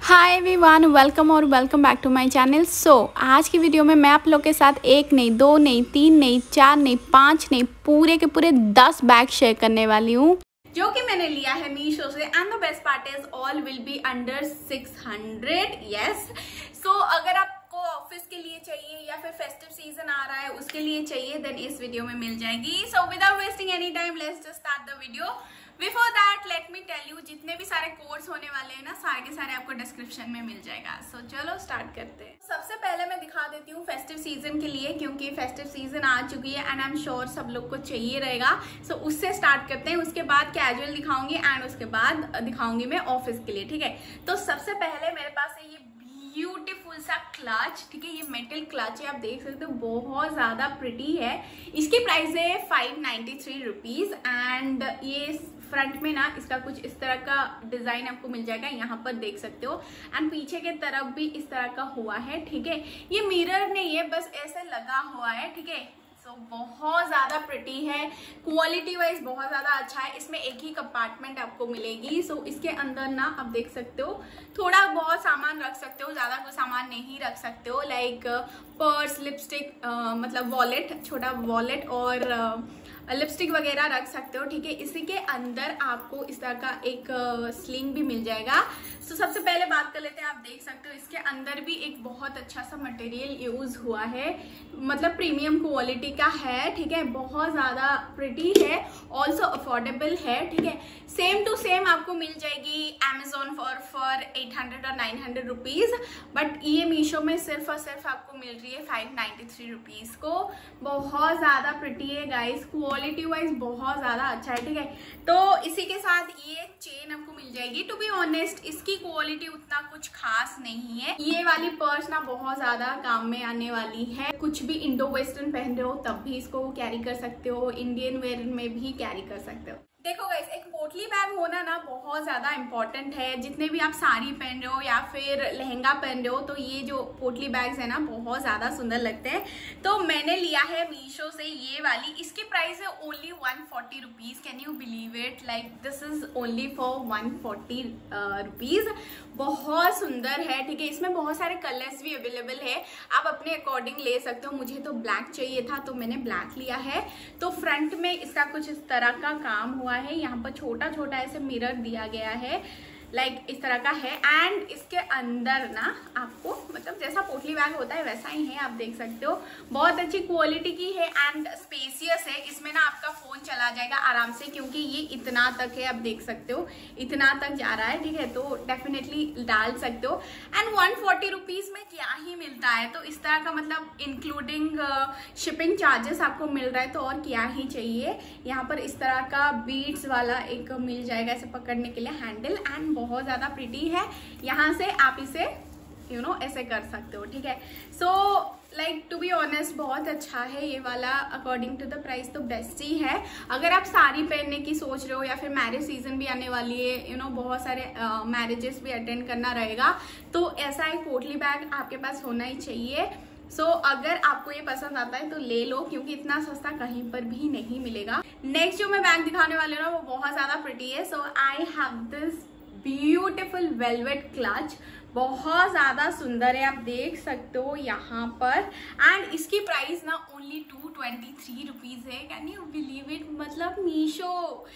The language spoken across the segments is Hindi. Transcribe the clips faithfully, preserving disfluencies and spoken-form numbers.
हाय एवरीवन, वेलकम और welcome back to my channel. So आज की वीडियो में मैं आप लोग के साथ एक नहीं, दो नहीं, तीन नहीं, चार नहीं, पांच नहीं, पूरे के पूरे दस बैग शेयर करने वाली हूँ जो कि मैंने लिया है मीशो से। And the best part is all will be under six hundred. Yes, so अगर आपको ऑफिस के लिए चाहिए या फिर फेस्टिव सीजन आ रहा है उसके लिए चाहिए देन इस वीडियो में मिल जाएगी। So without wasting any time let's just start the video. Before that let me tell you, जितने भी सारे कोर्स होने वाले हैं ना सारे के सारे आपको डिस्क्रिप्शन में मिल जाएगा। सो so, चलो स्टार्ट करते हैं। सबसे पहले मैं दिखा देती हूँ फेस्टिव सीजन के लिए, क्योंकि फेस्टिव सीजन आ चुकी है एंड आई एम श्योर सब लोग को चाहिए रहेगा। सो so, उससे स्टार्ट करते हैं, उसके बाद कैजुअल दिखाऊंगी एंड उसके बाद दिखाऊंगी मैं ऑफिस के लिए। ठीक है, तो सबसे पहले मेरे पास है ये ब्यूटीफुल सा क्लच। ठीक है, ये मेटल क्लच है, आप देख सकते हो बहुत ज्यादा प्रिटी है। इसकी प्राइस है five ninety three rupees and ये फ्रंट में ना इसका कुछ इस तरह का डिजाइन आपको मिल जाएगा, यहाँ पर देख सकते हो। एंड पीछे के तरफ भी इस तरह का हुआ है। ठीक है, ये मिरर नहीं है, बस ऐसे लगा हुआ है। ठीक है, सो बहुत ज्यादा प्रिटी है, क्वालिटी वाइज बहुत ज्यादा अच्छा है। इसमें एक ही कंपार्टमेंट आपको मिलेगी। सो इसके अंदर ना आप देख सकते हो थोड़ा बहुत सामान रख सकते हो, ज्यादा कोई सामान नहीं रख सकते हो। लाइक पर्स, लिपस्टिक, मतलब वॉलेट, छोटा वॉलेट और लिपस्टिक वगैरह रख सकते हो। ठीक है, इसी के अंदर आपको इस तरह का एक स्लिंग भी मिल जाएगा। तो सबसे पहले बात कर लेते हैं, आप देख सकते हो इसके अंदर भी एक बहुत अच्छा सा मटेरियल यूज हुआ है, मतलब प्रीमियम क्वालिटी का है। ठीक है, बहुत ज्यादा प्रिटी है, ऑल्सो अफोर्डेबल है। ठीक है, सेम टू सेम आपको मिल जाएगी Amazon for for eight hundred और नाइन हंड्रेड रुपीज, बट ये मीशो में सिर्फ और सिर्फ आपको मिल रही है फाइव नाइन्टी थ्री रुपीज को। बहुत ज्यादा प्रिटी है गाइस, क्वालिटी वाइज बहुत ज्यादा अच्छा है। ठीक है, तो इसी के साथ ये चेन आपको मिल जाएगी। टू बी ऑनेस्ट इसकी क्वालिटी उतना कुछ खास नहीं है। ये वाली पर्स ना बहुत ज्यादा काम में आने वाली है, कुछ भी इंडो वेस्टर्न पहन रहे हो तब भी इसको कैरी कर सकते हो, इंडियन वेयर में भी कैरी कर सकते हो। देखो गाइस, एक पोटली बैग होना ना बहुत ज्यादा इंपॉर्टेंट है। जितने भी आप साड़ी पहन रहे हो या फिर लहंगा पहन रहे हो तो ये जो पोटली बैग्स है ना बहुत ज्यादा सुंदर लगते हैं। तो मैंने लिया है मीशो से ये वाली, इसकी प्राइस है only one forty rupees. Can you believe it, like this is only for one forty rupees. बहुत सुंदर है। ठीक है, इसमें बहुत सारे कलर्स भी अवेलेबल है, आप अपने अकॉर्डिंग ले सकते हो। मुझे तो ब्लैक चाहिए था तो मैंने ब्लैक लिया है। तो फ्रंट में इसका कुछ इस तरह का काम हुआ है, यहाँ पर छोटा छोटा ऐसे मिरर दिया गया है, लाइक like इस तरह का है। एंड इसके अंदर ना आपको मतलब जैसा पोटली बैग होता है वैसा ही है, आप देख सकते हो। बहुत अच्छी क्वालिटी की है एंड स्पेसियस है। इसमें ना आपका फोन चला जाएगा आराम से, क्योंकि ये इतना तक है, आप देख सकते हो इतना तक जा रहा है। ठीक है, तो डेफिनेटली डाल सकते हो। एंड वन फोर्टी रुपीज में क्या ही मिलता है, तो इस तरह का मतलब इंक्लूडिंग शिपिंग चार्जेस आपको मिल रहा है तो और क्या ही चाहिए। यहाँ पर इस तरह का बीड्स वाला एक मिल जाएगा ऐसे पकड़ने के लिए हैंडल, एंड बहुत ज्यादा प्रिटी है। यहाँ से आप इसे यू नो ऐसे कर सकते हो। ठीक है, so like to be honest बहुत अच्छा है ये वाला। अकॉर्डिंग टू द प्राइस तो बेस्ट ही है। अगर आप साड़ी पहनने की सोच रहे हो या फिर मैरिज सीजन भी आने वाली है, यू you नो know, बहुत सारे मैरिजेस uh, भी अटेंड करना रहेगा, तो ऐसा एक पोटली बैग आपके पास होना ही चाहिए। सो so, अगर आपको ये पसंद आता है तो ले लो, क्योंकि इतना सस्ता कहीं पर भी नहीं मिलेगा। नेक्स्ट जो मैं बैग दिखाने वाली हूँ ना वो बहुत ज्यादा प्रिटी है। So I have this beautiful velvet clutch, बहुत ज्यादा सुंदर है, आप देख सकते हो यहाँ पर। एंड इसकी प्राइस ना only two twenty three rupees है। कैन यू बिलीव इट, मतलब मीशो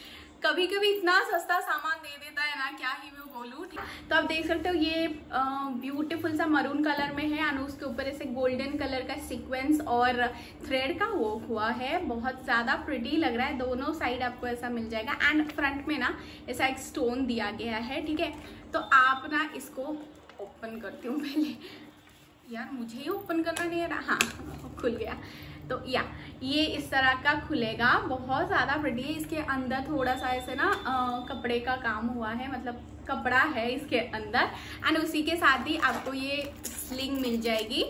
कभी कभी इतना सस्ता सामान दे देता है ना, क्या ही मैं बोलूँ। तो आप देख सकते हो ये ब्यूटीफुल सा मरून कलर में है एंड उसके ऊपर ऐसे गोल्डन कलर का सीक्वेंस और थ्रेड का वर्क हुआ है। बहुत ज्यादा प्रिटी लग रहा है, दोनों साइड आपको ऐसा मिल जाएगा। एंड फ्रंट में ना ऐसा एक स्टोन दिया गया है। ठीक है, तो आप ना इसको ओपन करती हूँ पहले, यार मुझे ही ओपन करना नहीं आ रहा। हाँ, खुल गया। तो या ये इस तरह का खुलेगा, बहुत ज़्यादा प्रिटी है। इसके अंदर थोड़ा सा ऐसे ना आ, कपड़े का काम हुआ है, मतलब कपड़ा है इसके अंदर। एंड उसी के साथ ही आपको ये स्लिंग मिल जाएगी।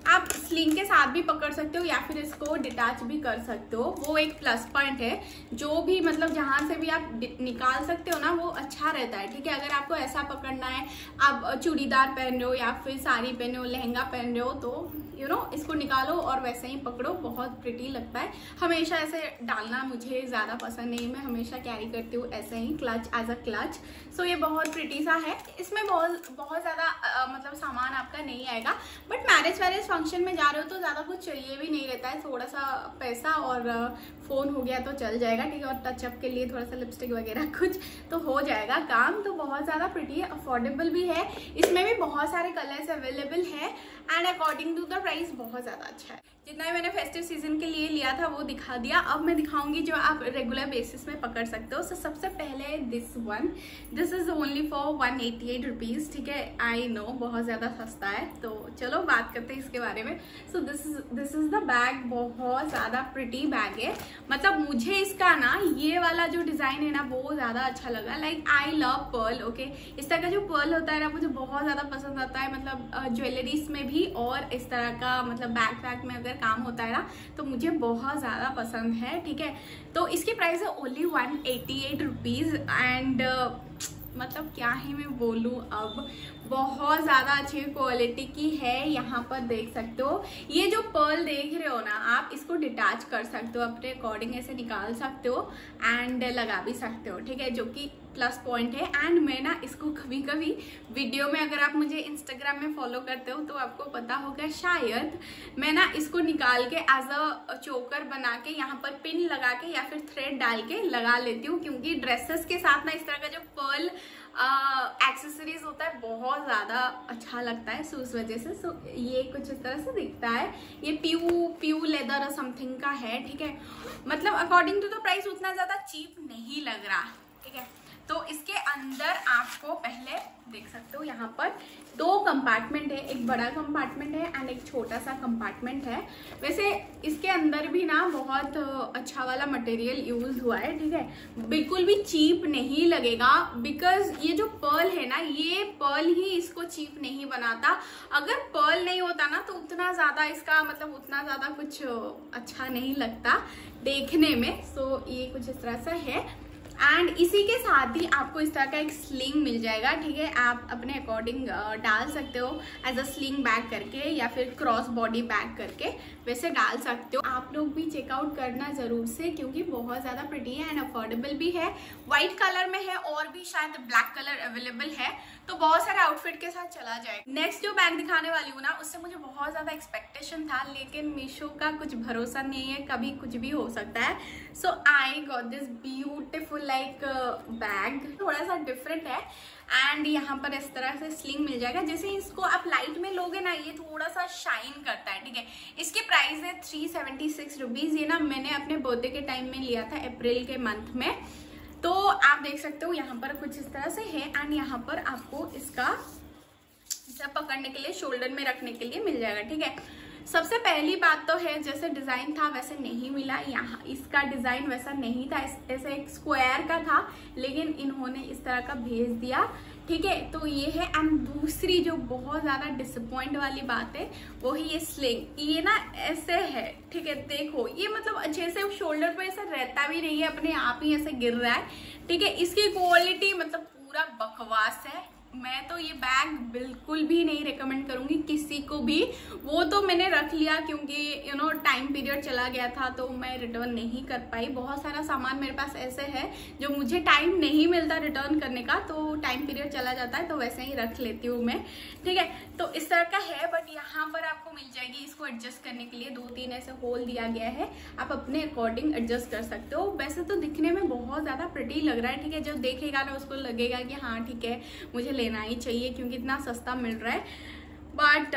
आप स्लिंग के साथ भी पकड़ सकते हो या फिर इसको डिटैच भी कर सकते हो, वो एक प्लस पॉइंट है। जो भी मतलब जहाँ से भी आप निकाल सकते हो ना वो अच्छा रहता है, ठीक है। अगर आपको ऐसा पकड़ना है, आप चूड़ीदार पहन रहे हो या फिर साड़ी पहन रहे हो, लहंगा पहन रहे हो, तो यू नो इसको निकालो और वैसे ही पकड़ो, बहुत प्रिटी लगता है। हमेशा ऐसे डालना मुझे ज़्यादा पसंद नहीं, मैं हमेशा कैरी करती हूँ ऐसे ही clutch as a clutch. So ये बहुत प्रिटी सा है। इसमें बहुत बहुत ज़्यादा मतलब सामान आपका नहीं आएगा, बट मैरिज वैरिज फंक्शन में जा रहे हो तो ज़्यादा कुछ चाहिए भी नहीं रहता है, थोड़ा सा पैसा और फ़ोन हो गया तो चल जाएगा, ठीक है। और टचअप के लिए थोड़ा सा लिपस्टिक वगैरह कुछ तो हो जाएगा काम। तो बहुत ज़्यादा प्रिटी है, अफोर्डेबल भी है, इसमें भी बहुत सारे कलर्स अवेलेबल है and according to the price बहुत ज़्यादा अच्छा है। जितना ही मैंने फेस्टिव सीजन के लिए लिया था वो दिखा दिया। अब मैं दिखाऊंगी जो आप रेगुलर बेसिस में पकड़ सकते हो। सो so, सबसे पहले this one, this is only for one eighty eight rupees, ठीक है। आई नो बहुत ज़्यादा सस्ता है, तो चलो बात करते हैं इसके बारे में। So this is this is the bag, बहुत ज़्यादा प्रिटी बैग है। मतलब मुझे इसका ना ये वाला जो डिज़ाइन है ना वो ज़्यादा अच्छा लगा। Like I love pearl, okay. इस तरह का जो पर्ल होता है ना मुझे बहुत ज़्यादा पसंद आता है, मतलब ज्वेलरीज में भी और इस तरह का मतलब बैग पैक में अगर काम होता है ना तो मुझे बहुत ज़्यादा पसंद है, ठीक है। तो इसकी प्राइस है only one eighty eight rupees and मतलब क्या ही मैं बोलूँ, अब बहुत ज़्यादा अच्छी क्वालिटी की है। यहाँ पर देख सकते हो, ये जो पर्ल देख रहे हो ना आप, इसको डिटैच कर सकते हो, अपने अकॉर्डिंग ऐसे निकाल सकते हो एंड लगा भी सकते हो, ठीक है, जो कि प्लस पॉइंट है। एंड मैं ना इसको कभी कभी वीडियो में, अगर आप मुझे इंस्टाग्राम में फॉलो करते हो तो आपको पता होगा शायद, मैं ना इसको निकाल के एज अ चोकर बना के यहाँ पर पिन लगा के या फिर थ्रेड डाल के लगा लेती हूँ, क्योंकि ड्रेसेस के साथ ना इस तरह का जो पर्ल एक्सेसरीज होता है बहुत ज़्यादा अच्छा लगता है। सो उस वजह से सो ये कुछ इस तरह से दिखता है। ये प्यू प्यू लेदर समथिंग का है, ठीक है। मतलब अकॉर्डिंग टू द प्राइस उतना ज़्यादा चीप नहीं लग रहा, ठीक है। तो इसके अंदर आपको पहले देख सकते हो यहाँ पर दो कंपार्टमेंट है, एक बड़ा कंपार्टमेंट है एंड एक छोटा सा कंपार्टमेंट है। वैसे इसके अंदर भी ना बहुत अच्छा वाला मटेरियल यूज हुआ है, ठीक है, बिल्कुल भी चीप नहीं लगेगा। बिकॉज ये जो पर्ल है ना, ये पर्ल ही इसको चीप नहीं बनाता। अगर पर्ल नहीं होता ना तो उतना ज्यादा इसका मतलब उतना ज्यादा कुछ अच्छा नहीं लगता देखने में। सो ये कुछ इस तरह से है एंड इसी के साथ ही आपको इस तरह का एक स्लिंग मिल जाएगा, ठीक है। आप अपने अकॉर्डिंग डाल सकते हो एज अ स्लिंग बैग करके या फिर क्रॉस बॉडी बैग करके, वैसे डाल सकते हो। आप लोग भी चेकआउट करना जरूर से, क्योंकि बहुत ज़्यादा प्रिटी है एंड अफोर्डेबल भी है। वाइट कलर में है और भी शायद ब्लैक कलर अवेलेबल है, तो बहुत सारे आउटफिट के साथ चला जाएगा। नेक्स्ट जो बैग दिखाने वाली हूँ ना, उससे मुझे बहुत ज़्यादा एक्सपेक्टेशन था, लेकिन मीशो का कुछ भरोसा नहीं है, कभी कुछ भी हो सकता है। So I got this beautiful like bag, थोड़ा सा डिफरेंट है एंड यहाँ पर इस तरह से स्लिंग मिल जाएगा। जैसे इसको आप लाइट में लोगे ना, ये थोड़ा सा शाइन करता है, ठीक है। इसकी प्राइस है थ्री सेवेंटी सिक्स रुपीज। ये ना मैंने अपने बर्थडे के टाइम में लिया था, अप्रैल के मंथ में। तो आप देख सकते हो यहाँ पर कुछ इस तरह से है एंड यहाँ पर आपको इसका इसे पकड़ने के लिए, शोल्डर में रखने के लिए मिल जाएगा, ठीक है। सबसे पहली बात तो है, जैसे डिजाइन था वैसे नहीं मिला। यहाँ इसका डिजाइन वैसा नहीं था, ऐसे एक स्क्वायर का था, लेकिन इन्होंने इस तरह का भेज दिया, ठीक है। तो ये है एंड दूसरी जो बहुत ज्यादा डिसअपॉइंट वाली बात है वो ही ये स्लिंग। ये ना ऐसे है, ठीक है, देखो ये मतलब अच्छे से शोल्डर पे ऐसा रहता भी नहीं है, अपने आप ही ऐसे गिर रहा है, ठीक है। इसकी क्वालिटी मतलब पूरा बकवास है। मैं तो ये बैग बिल्कुल भी नहीं रिकमेंड करूंगी किसी को भी। वो तो मैंने रख लिया क्योंकि यू नो टाइम पीरियड चला गया था तो मैं रिटर्न नहीं कर पाई। बहुत सारा सामान मेरे पास ऐसे है जो मुझे टाइम नहीं मिलता रिटर्न करने का, तो टाइम पीरियड चला जाता है तो वैसे ही रख लेती हूँ मैं, ठीक है। तो इस तरह का है, बट यहाँ पर आपको मिल जाएगी इसको एडजस्ट करने के लिए दो तीन ऐसे होल दिया गया है, आप अपने अकॉर्डिंग एडजस्ट कर सकते हो। वैसे तो दिखने में बहुत ज्यादा प्रिटी लग रहा है, ठीक है। जो देखेगा ना उसको लगेगा कि हाँ ठीक है मुझे लेना ही चाहिए क्योंकि इतना सस्ता मिल रहा है, बट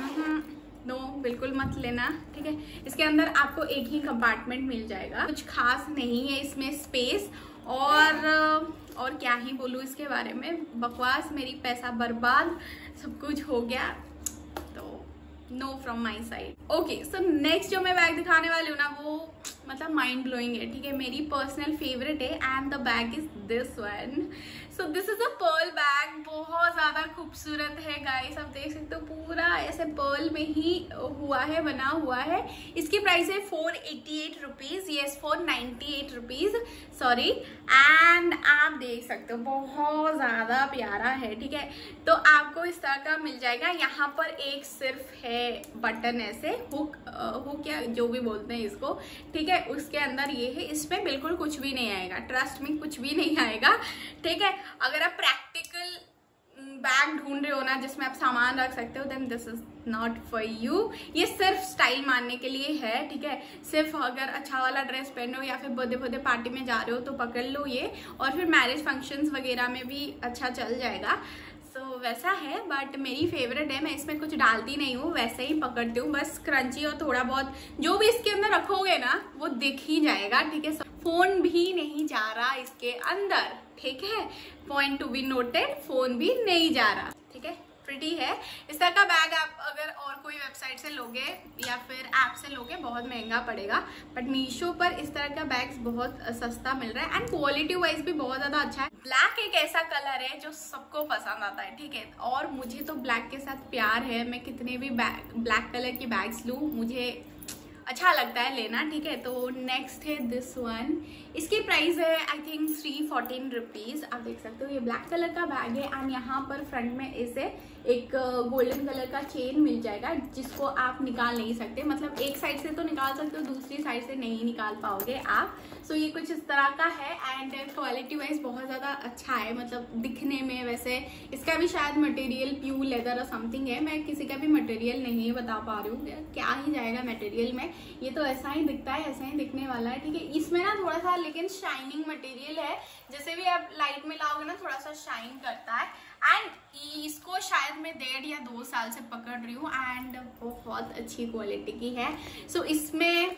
नो uh, बिल्कुल मत लेना, ठीक है। इसके अंदर आपको एक ही कंपार्टमेंट मिल जाएगा, कुछ खास नहीं है इसमें स्पेस, और और क्या ही बोलूँ इसके बारे में, बकवास, मेरी पैसा बर्बाद, सब कुछ हो गया, तो no from my side. Okay, so next जो मैं बैग दिखाने वाली हूँ ना वो मतलब माइंड ब्लोइंग है, ठीक है, मेरी पर्सनल फेवरेट है and the bag is this one. So this is a pearl bag, बहुत ज्यादा खूबसूरत है गाइस। आप देख सकते हो पूरा ऐसे पर्ल में ही हुआ है, बना हुआ है। इसकी प्राइस है four eighty eight rupees, yes four ninety eight rupees sorry. And आप देख सकते हो बहुत ज्यादा प्यारा है, ठीक है। तो आपको इस तरह का मिल जाएगा। यहाँ पर एक सिर्फ है बटन, ऐसे हुक हुक या जो भी बोलते हैं इसको, ठीक है। उसके अंदर ये है, इसमें बिल्कुल कुछ भी नहीं आएगा, ट्रस्ट में कुछ भी नहीं आएगा, ठीक है। अगर आप प्रैक्टिकल बैग ढूंढ रहे हो ना जिसमें आप सामान रख सकते हो, then this is not for you. ये सिर्फ स्टाइल मारने के लिए है, ठीक है। सिर्फ अगर अच्छा वाला ड्रेस पहन रहे हो या फिर बर्थडे बर्थडे पार्टी में जा रहे हो तो पकड़ लो ये, और फिर मैरिज फंक्शंस वगैरह में भी अच्छा चल जाएगा। सो so, वैसा है, बट मेरी फेवरेट है। मैं इसमें कुछ डालती नहीं हूँ, वैसे ही पकड़ती हूँ, बस क्रंची और थोड़ा बहुत जो भी इसके अंदर रखोगे ना वो दिख ही जाएगा, ठीक है। फोन भी नहीं जा रहा इसके अंदर, ठीक है। Point to be noted, phone भी नहीं जा रहा, ठीक है। प्रिटी है। इस तरह का बैग आप अगर और कोई वेबसाइट से लोगे या फिर ऐप से लोगे बहुत महंगा पड़ेगा, बट मीशो पर इस तरह का बैग्स बहुत सस्ता मिल रहा है एंड क्वालिटी वाइज भी बहुत ज्यादा अच्छा है। ब्लैक एक ऐसा कलर है जो सबको पसंद आता है, ठीक है। और मुझे तो ब्लैक के साथ प्यार है, मैं कितने भी बैग ब्लैक कलर की बैग्स लूँ मुझे अच्छा लगता है लेना, ठीक है। तो नेक्स्ट है दिस वन। इसकी प्राइस है I think three fourteen rupees. आप देख सकते हो ये ब्लैक कलर का बैग है एंड यहाँ पर फ्रंट में इसे एक गोल्डन कलर का चेन मिल जाएगा जिसको आप निकाल नहीं सकते, मतलब एक साइड से तो निकाल सकते हो, दूसरी साइड से नहीं निकाल पाओगे आप। सो so, ये कुछ इस तरह का है एंड क्वालिटी वाइज बहुत ज़्यादा अच्छा है, मतलब दिखने में। वैसे इसका भी शायद मटेरियल प्योर लेदर और समथिंग है, मैं किसी का भी मटेरियल नहीं बता पा रही हूँ, क्या ही जाएगा मटेरियल में। ये तो ऐसा ही दिखता है, ऐसा ही दिखने वाला है, ठीक है। इसमें ना थोड़ा सा लेकिन शाइनिंग मटेरियल है, जैसे भी आप लाइट में लाओगे ना थोड़ा सा शाइन करता है। एंड इसको शायद मैं डेढ़ या दो साल से पकड़ रही हूँ एंड बहुत अच्छी क्वालिटी की है। सो so, इसमें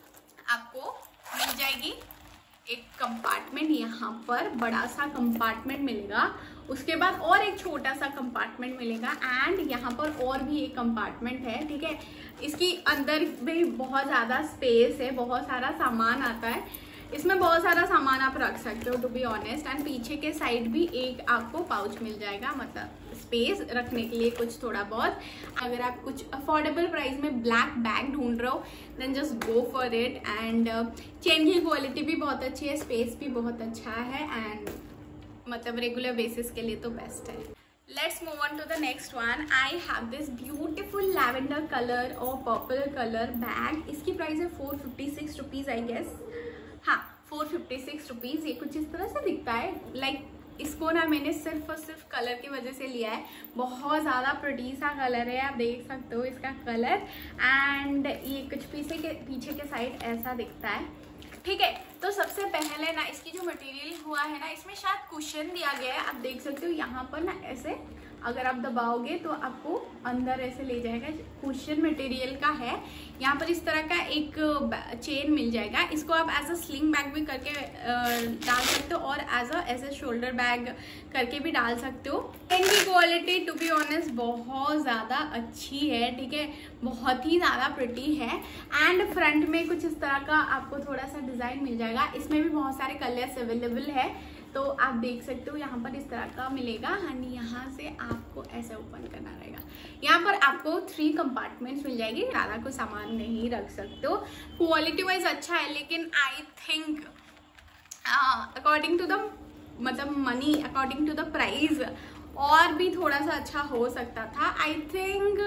आपको मिल जाएगी एक कंपार्टमेंट, यहाँ पर बड़ा सा कंपार्टमेंट मिलेगा, उसके बाद और एक छोटा सा कंपार्टमेंट मिलेगा एंड यहाँ पर और भी एक कंपार्टमेंट है, ठीक है। इसकी अंदर भी बहुत ज़्यादा स्पेस है, बहुत सारा सामान आता है इसमें, बहुत सारा सामान आप रख सकते हो टू बी ऑनेस्ट। एंड पीछे के साइड भी एक आपको पाउच मिल जाएगा, मतलब स्पेस रखने के लिए कुछ थोड़ा बहुत। अगर आप कुछ अफोर्डेबल प्राइस में ब्लैक बैग ढूंढ रहे हो then just go for it. And chain की क्वालिटी भी बहुत अच्छी है, स्पेस भी बहुत अच्छा है एंड मतलब रेगुलर बेसिस के लिए तो बेस्ट है। Let's move on to the next one. I have this beautiful lavender color और purple color bag. इसकी प्राइस है four fifty six rupees I guess, हाँ फोर फिफ्टी सिक्स रुपीज। ये कुछ इस तरह से दिखता है, लाइक like, इसको ना मैंने सिर्फ और सिर्फ कलर की वजह से लिया है, बहुत ज़्यादा प्रिटी सा कलर है, आप देख सकते हो इसका कलर। एंड ये कुछ पीछे के पीछे के साइड ऐसा दिखता है, ठीक है। तो सबसे पहले ना इसकी जो मटेरियल हुआ है ना, इसमें शायद कुशन दिया गया है, आप देख सकते हो यहाँ पर ना ऐसे अगर आप दबाओगे तो आपको अंदर ऐसे ले जाएगा, कुशन मटेरियल का है। यहाँ पर इस तरह का एक चेन मिल जाएगा, इसको आप एज अ स्लिंग बैग भी करके डाल सकते हो और as a as a shoulder bag करके भी डाल सकते हो। इनकी क्वालिटी टू बी ऑनेस्ट बहुत ज़्यादा अच्छी है, ठीक है, बहुत ही ज़्यादा प्रिटी है। एंड फ्रंट में कुछ इस तरह का आपको थोड़ा सा डिज़ाइन मिल जाएगा, इसमें भी बहुत सारे कलर्स अवेलेबल है, तो आप देख सकते हो यहाँ पर इस तरह का मिलेगा एंड यहाँ से आपको ऐसे ओपन करना रहेगा। यहाँ पर आपको थ्री कंपार्टमेंट्स मिल जाएगी, ज़्यादा कोई सामान नहीं रख सकते हो। क्वालिटी वाइज अच्छा है, लेकिन I think according to the मतलब money, according to the price और भी थोड़ा सा अच्छा हो सकता था। आई थिंक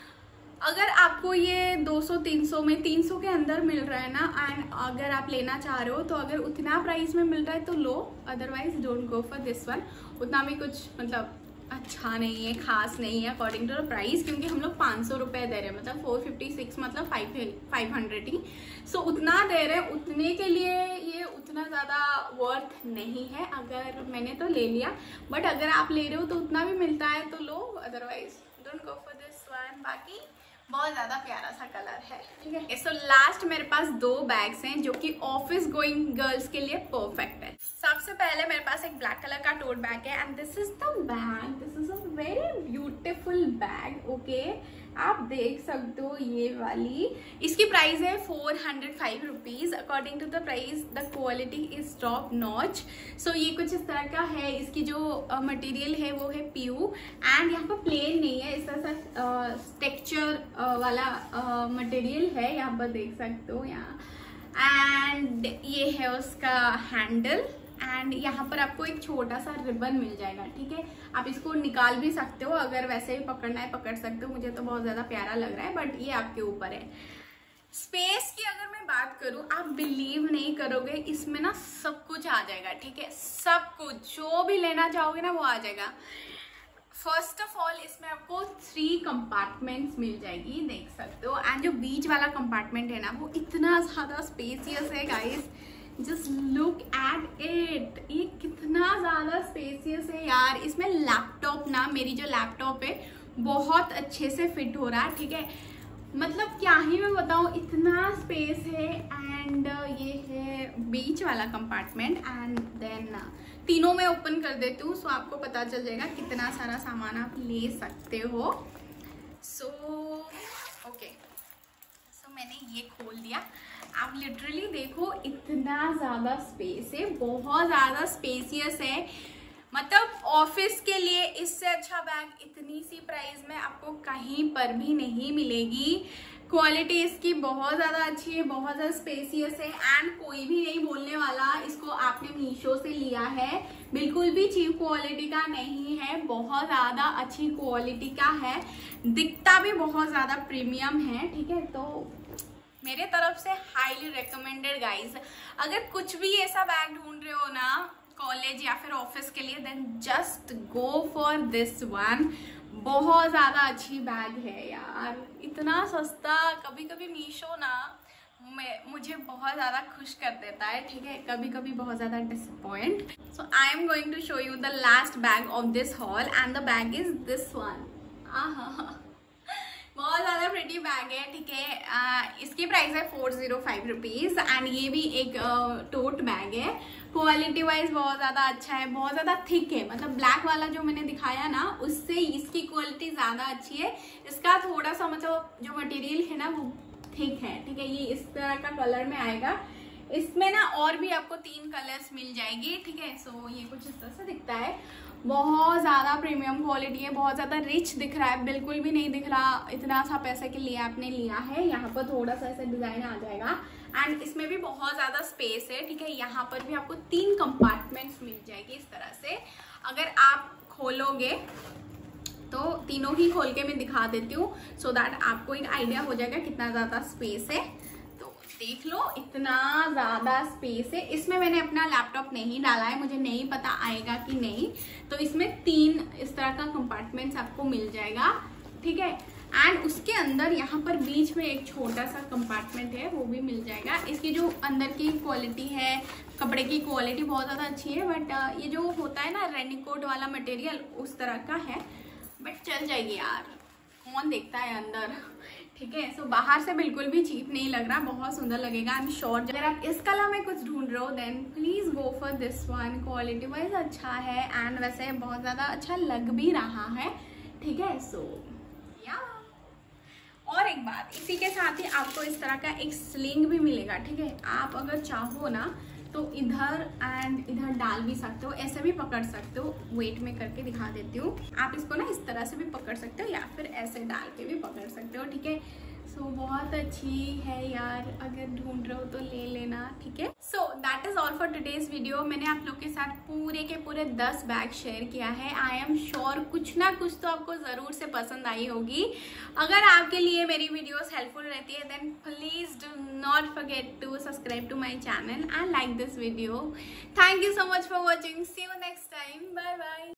अगर आपको ये दो सौ तीन सौ में तीन सौ के अंदर मिल रहा है ना, एंड अगर आप लेना चाह रहे हो तो अगर उतना प्राइस में मिल रहा है तो लो, otherwise don't go for this one. उतना भी कुछ मतलब अच्छा नहीं है, खास नहीं है अकॉर्डिंग टू द प्राइस, क्योंकि हम लोग पाँच सौ रुपये दे रहे हैं, मतलब फोर फिफ्टी सिक्स मतलब फाइव फाइव हंड्रेड ही। सो so, उतना दे रहे हैं, उतने के लिए ये उतना ज़्यादा वर्थ नहीं है। अगर मैंने तो ले लिया, बट अगर आप ले रहे हो तो उतना भी मिलता है तो लो, otherwise don't go for this one. बाकी बहुत ज़्यादा प्यारा सा कलर है, ठीक है। सो लास्ट मेरे पास दो बैग्स हैं जो कि ऑफिस गोइंग गर्ल्स के लिए परफेक्ट है। सबसे पहले मेरे पास एक ब्लैक कलर का टोट बैग है and this is the bag, this is a very beautiful bag, okay. आप देख सकते हो ये वाली, इसकी प्राइस है four hundred five rupees. According to the price the quality is top notch. So ये कुछ इस तरह का है। इसकी जो मटेरियल uh, है वो है पीयू एंड यहाँ पर प्लेन नहीं है, इस तरह सा टेक्सचर uh, uh, वाला मटेरियल uh, है, यहाँ पर देख सकते हो यहाँ। एंड ये है उसका हैंडल एंड यहाँ पर आपको एक छोटा सा रिबन मिल जाएगा, ठीक है। आप इसको निकाल भी सकते हो, अगर वैसे भी पकड़ना है पकड़ सकते हो। मुझे तो बहुत ज्यादा प्यारा लग रहा है, बट ये आपके ऊपर है। स्पेस की अगर मैं बात करूं, आप बिलीव नहीं करोगे, इसमें ना सब कुछ आ जाएगा, ठीक है। सब कुछ जो भी लेना चाहोगे ना वो आ जाएगा। फर्स्ट ऑफ ऑल इसमें आपको थ्री कंपार्टमेंट्स मिल जाएगी, देख सकते हो। एंड जो बीच वाला कंपार्टमेंट है ना वो इतना ज्यादा स्पेसियस है guys, just look at it. ये कितना ज्यादा स्पेसियस है यार। इसमें लैपटॉप ना, मेरी जो लैपटॉप है बहुत अच्छे से फिट हो रहा है, ठीक है। मतलब क्या ही मैं बताऊं, इतना स्पेस है। एंड ये है बीच वाला कंपार्टमेंट एंड देन तीनों में ओपन कर देती हूँ, सो आपको पता चल जाएगा कितना सारा सामान आप ले सकते हो। सो ओके, सो मैंने ये खोल दिया। आप लिटरली देखो इतना ज्यादा स्पेस है, बहुत ज्यादा स्पेसियस है। मतलब ऑफिस के लिए इससे अच्छा बैग इतनी सी प्राइस में आपको कहीं पर भी नहीं मिलेगी। क्वालिटी इसकी बहुत ज़्यादा अच्छी है, बहुत ज़्यादा स्पेसियस है एंड कोई भी नहीं बोलने वाला इसको आपने मीशो से लिया है। बिल्कुल भी चीप क्वालिटी का नहीं है, बहुत ज़्यादा अच्छी क्वालिटी का है, दिखता भी बहुत ज़्यादा प्रीमियम है, ठीक है। तो मेरे तरफ से हाईली रिकमेंडेड गाइज। अगर कुछ भी ऐसा बैग ढूंढ रहे हो ना कॉलेज या फिर ऑफिस के लिए, then just go for this one. बहुत ज्यादा अच्छी बैग है यार, इतना सस्ता। कभी कभी मीशो ना मैं मुझे बहुत ज्यादा खुश कर देता है, ठीक है, कभी कभी बहुत ज्यादा disappoint. So I am going to show you the last bag of this hall and the bag is this one. आहा, बहुत ज़्यादा प्रिटी बैग है, ठीक है। इसकी प्राइस है four zero five rupees and ये भी एक टोट बैग है। क्वालिटी वाइज बहुत ज़्यादा अच्छा है, बहुत ज़्यादा थिक है। मतलब ब्लैक वाला जो मैंने दिखाया ना उससे इसकी क्वालिटी ज़्यादा अच्छी है। इसका थोड़ा सा मतलब जो मटेरियल है ना वो थिक है, ठीक है। ये इस तरह का कलर में आएगा। इसमें ना और भी आपको तीन कलर्स मिल जाएगी, ठीक है। सो ये कुछ इस तरह से दिखता है। बहुत ज़्यादा प्रीमियम क्वालिटी है, बहुत ज़्यादा रिच दिख रहा है, बिल्कुल भी नहीं दिख रहा इतना सा पैसे के लिए आपने लिया है। यहाँ पर थोड़ा सा ऐसा डिजाइन आ जाएगा एंड इसमें भी बहुत ज़्यादा स्पेस है, ठीक है। यहाँ पर भी आपको तीन कंपार्टमेंट्स मिल जाएगी इस तरह से। अगर आप खोलोगे तो तीनों ही खोल के मैं दिखा देती हूँ, सो दैट आपको एक आइडिया हो जाएगा कितना ज़्यादा स्पेस है। देख लो इतना ज्यादा स्पेस है। इसमें मैंने अपना लैपटॉप नहीं डाला है, मुझे नहीं पता आएगा कि नहीं। तो इसमें तीन इस तरह का कंपार्टमेंट्स आपको मिल जाएगा, ठीक है। एंड उसके अंदर यहाँ पर बीच में एक छोटा सा कंपार्टमेंट है, वो भी मिल जाएगा। इसकी जो अंदर की क्वालिटी है, कपड़े की क्वालिटी बहुत ज़्यादा अच्छी है, बट ये जो होता है ना रेनिकोट वाला मटेरियल उस तरह का है, बट चल जाएगी यार, कौन देखता है अंदर, ठीक है। सो बाहर से बिल्कुल भी चीप नहीं लग रहा, बहुत सुंदर लगेगा। आई एम श्योर अगर आप इस कलर में कुछ ढूंढ रहे हो then please go for this one. Quality wise अच्छा है एंड वैसे बहुत ज्यादा अच्छा लग भी रहा है, ठीक है। सो या और एक बात, इसी के साथ ही आपको इस तरह का एक स्लिंग भी मिलेगा, ठीक है। आप अगर चाहो ना तो इधर एंड इधर डाल भी सकते हो, ऐसे भी पकड़ सकते हो। वेट में करके दिखा देती हूँ। आप इसको ना इस तरह से भी पकड़ सकते हो या फिर ऐसे डाल के भी पकड़ सकते हो, ठीक है। सो so, बहुत अच्छी है यार, अगर ढूंढ रहे हो तो ले लेना, ठीक है। So that is all for today's video. मैंने आप लोग के साथ पूरे के पूरे दस बैग शेयर किया है। आई एम श्योर कुछ ना कुछ तो आपको जरूर से पसंद आई होगी। अगर आपके लिए मेरी वीडियोस हेल्पफुल रहती है then please do not forget to subscribe to my channel and like this video. Thank you so much for watching. See you next time, bye bye.